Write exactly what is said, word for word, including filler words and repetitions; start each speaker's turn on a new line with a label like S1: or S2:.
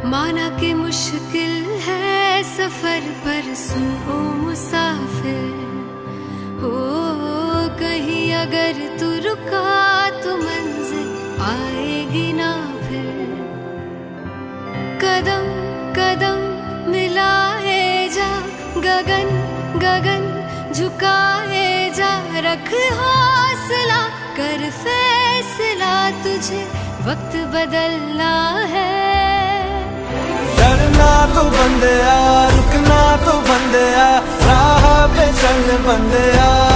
S1: माना कि मुश्किल है सफर पर सुन ओ मुसाफिर, हो कहीं अगर तू रुका तो मंजिल आएगी ना फिर। कदम कदम मिलाए जा, गगन गगन झुकाए जा, रख हौसला कर फैसला, तुझे वक्त बदलना है।
S2: डरना तो बंदया, रुकना तो बंदया, राह पे चल बंदया।